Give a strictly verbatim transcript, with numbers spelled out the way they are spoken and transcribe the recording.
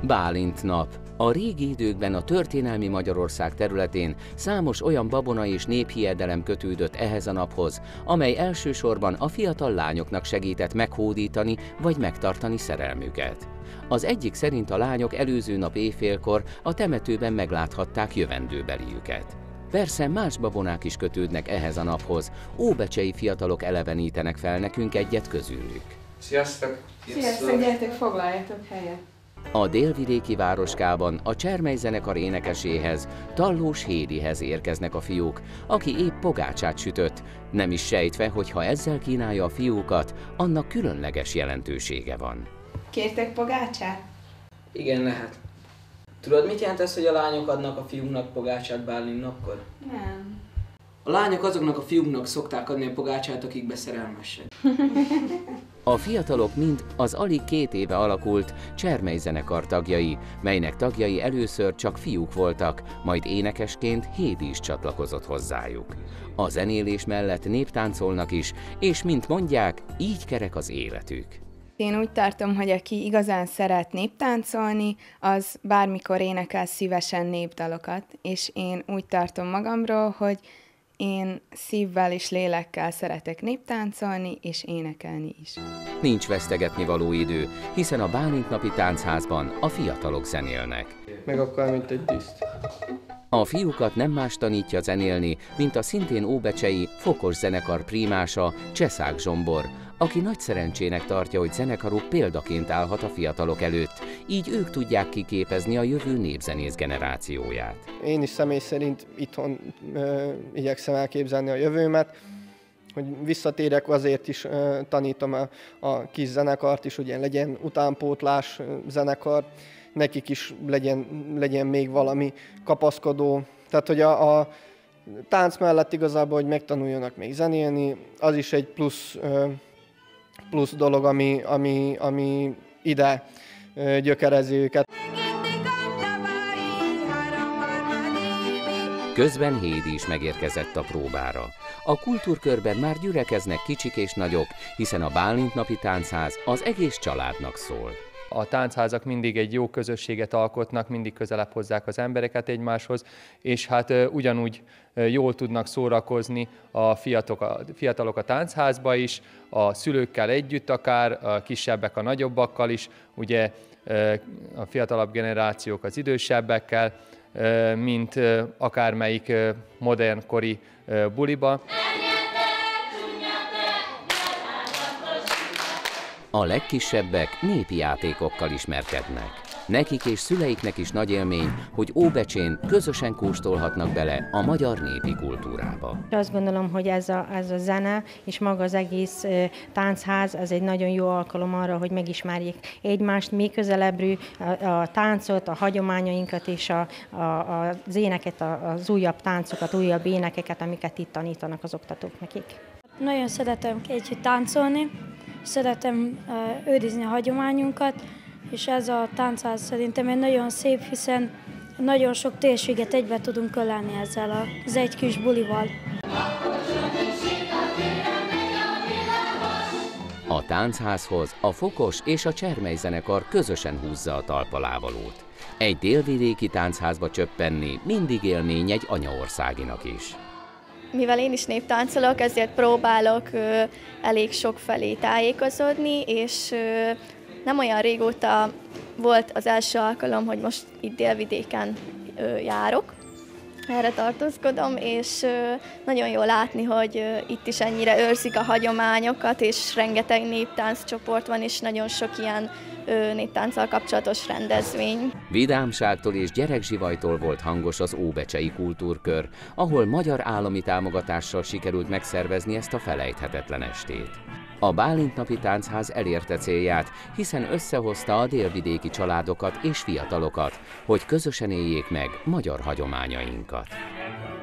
Bálint nap. A régi időkben a történelmi Magyarország területén számos olyan babona és néphiedelem kötődött ehhez a naphoz, amely elsősorban a fiatal lányoknak segített meghódítani vagy megtartani szerelmüket. Az egyik szerint a lányok előző nap éjfélkor a temetőben megláthatták jövendőbeliüket. Persze más babonák is kötődnek ehhez a naphoz, óbecsei fiatalok elevenítenek fel nekünk egyet közülük. Sziasztok! Sziasztok, gyertek, foglaljatok helyet! A délvidéki városkában a Csermely zenekar énekeséhez, Tallós Hédihez érkeznek a fiúk, aki épp pogácsát sütött, nem is sejtve, hogy ha ezzel kínálja a fiúkat, annak különleges jelentősége van. Kértek pogácsát? Igen, lehet. Tudod, mit jelent ez, hogy a lányok adnak a fiúknak pogácsát Bálint napkor? Nem. A lányok azoknak a fiúknak szokták adni a pogácsát, akik beszerelmesek. A fiatalok mind az alig két éve alakult Csermely zenekar tagjai, melynek tagjai először csak fiúk voltak, majd énekesként Hédi is csatlakozott hozzájuk. A zenélés mellett néptáncolnak is, és mint mondják, így kerek az életük. Én úgy tartom, hogy aki igazán szeret néptáncolni, az bármikor énekel szívesen népdalokat, és én úgy tartom magamról, hogy én szívvel és lélekkel szeretek néptáncolni és énekelni is. Nincs vesztegetni való idő, hiszen a bálintnapi táncházban a fiatalok zenélnek. Meg akkor, mint egy diszt. A fiúkat nem más tanítja zenélni, mint a szintén óbecsei Fokos zenekar prímása, Cseszák Zsombor, aki nagy szerencsének tartja, hogy zenekaruk példaként állhat a fiatalok előtt, így ők tudják kiképezni a jövő népzenész generációját. Én is személy szerint itthon ö, igyekszem elképzelni a jövőmet, hogy visszatérek, azért is ö, tanítom a, a kis zenekart is, hogy legyen utánpótlás zenekar, nekik is legyen, legyen még valami kapaszkodó, tehát hogy a, a tánc mellett igazából, hogy megtanuljanak még zenélni, az is egy plusz, ö, plusz dolog, ami, ami, ami ide ö, gyökerezi őket. Közben Hédi is megérkezett a próbára. A kultúrkörben már gyülekeznek kicsik és nagyok, hiszen a bálintnapi táncház az egész családnak szól. A táncházak mindig egy jó közösséget alkotnak, mindig közelebb hozzák az embereket egymáshoz, és hát ugyanúgy jól tudnak szórakozni a fiatalok, a fiatalok a táncházba is, a szülőkkel együtt akár, a kisebbek a nagyobbakkal is, ugye a fiatalabb generációk az idősebbekkel, mint akármelyik modernkori buliba. A legkisebbek népi játékokkal ismerkednek. Nekik és szüleiknek is nagy élmény, hogy Óbecsén közösen kóstolhatnak bele a magyar népi kultúrába. Azt gondolom, hogy ez a, ez a zene és maga az egész táncház, ez egy nagyon jó alkalom arra, hogy megismerjék egymást, még közelebbről a, a táncot, a hagyományainkat és a, a, az éneket, az újabb táncokat, újabb énekeket, amiket itt tanítanak az oktatók nekik. Nagyon szeretem együtt táncolni, szeretem uh, őrizni a hagyományunkat, és ez a táncház szerintem egy nagyon szép, hiszen nagyon sok térséget egybe tudunk ölelni ezzel az egy kis bulival. A táncházhoz a Fokos és a Csermely zenekar közösen húzza a talpalávalót. Egy délvidéki táncházba csöppenni mindig élmény egy anyaországinak is. Mivel én is néptáncolok, ezért próbálok ö, elég sok felé tájékozódni, és ö, nem olyan régóta volt az első alkalom, hogy most itt délvidéken ö, járok. Erre tartózkodom, és ö, nagyon jó látni, hogy ö, itt is ennyire őrzik a hagyományokat, és rengeteg néptánccsoport van, és nagyon sok ilyen néptánccal kapcsolatos rendezvény. Vidámságtól és gyerekzsivajtól volt hangos az óbecsei kultúrkör, ahol magyar állami támogatással sikerült megszervezni ezt a felejthetetlen estét. A bálintnapi táncház elérte célját, hiszen összehozta a délvidéki családokat és fiatalokat, hogy közösen éljék meg magyar hagyományainkat.